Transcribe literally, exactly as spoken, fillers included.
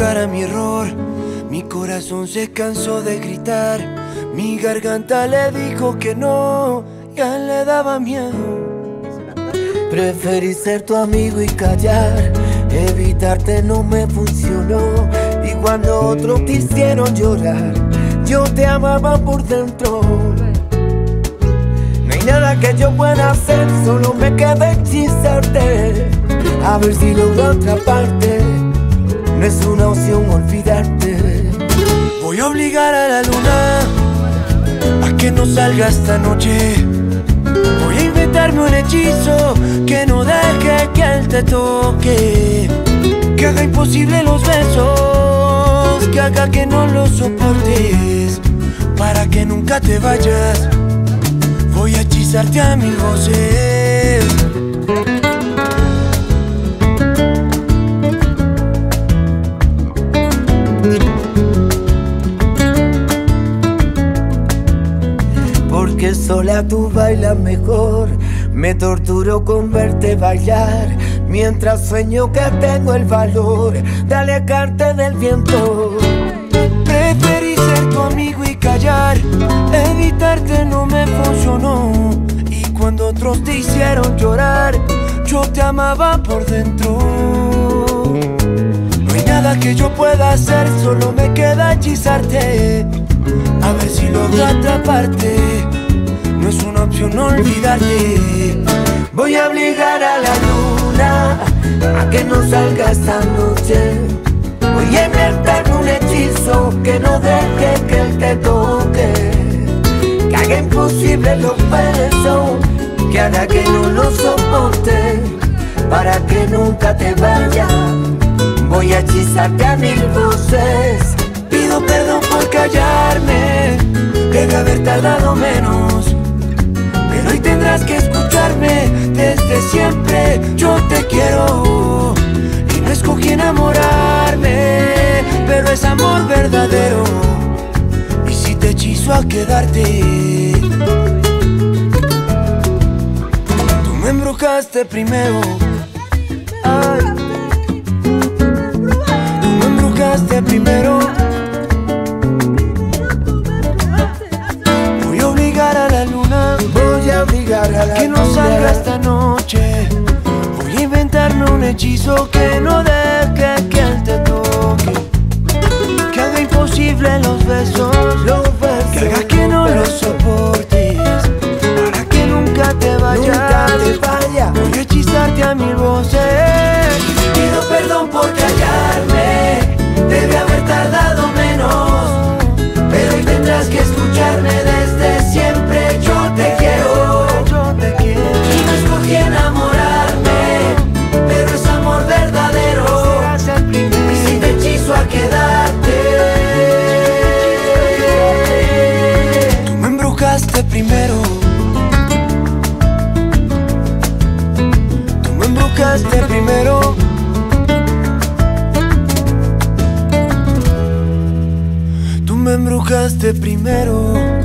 cara mi error. Mi corazón se cansó de gritar. Mi garganta le dijo que no, ya le daba miedo. Preferí ser tu amigo y callar. Evitarte no me funcionó. Y cuando otros te hicieron llorar, yo te amaba por dentro. No hay nada que yo pueda hacer, solo me queda hechizarte. A ver si logro atraparte. No es una opción olvidarte. Voy a obligar a la luna a que no salga esta noche. Voy a inventarme un hechizo que no deje que él te toque, que haga imposible los besos, que haga que no los soportes, para que nunca te vayas. Voy a hechizarte a mil voces. Porque sola tú bailas mejor. Me torturo con verte bailar, mientras sueño que tengo el valor de alejarte del viento. Preferí ser tu amigo y callar. Evitarte no me funcionó. Y cuando otros te hicieron llorar, yo te amaba por dentro. No hay nada que yo pueda hacer, solo me queda hechizarte. A ver si logro atraparte. No es una opción olvidarte. Voy a obligar a la luna a que no salga esta noche. Voy a inventarme un hechizo que no deje que él te toque, que haga imposible los besos, que haga que no los soporte, para que nunca te vayas. Voy a hechizarte a mil voces. Pido perdón por callarme, debe haber tardado menos, pero hoy tendrás que escucharme. Desde siempre yo te quiero y no escogí enamorarme, pero es amor verdadero. Y si te hechizo a quedarte, tú me embrujaste primero. Ay, tú me embrujaste primero. Voy a obligar a la luna, voy a obligar a la que no salga esta noche. Voy a inventarme un hechizo que no deje que él te toque, que haga imposible los besos, los besos, que haga que no los soportes, para que nunca te vayas. Nunca te vayas. Voy a hechizarte a mil voces. Pido perdón por callarme, debe haber tardado menos, pero hoy tendrás que escucharme. Desde siempre yo te quiero, yo te quiero. Y no escogí enamorarme, pero es amor verdadero. Y si te hechizo a quedarte, tú me embrujaste primero. Tú me embrujaste primero. Tú me embrujaste primero.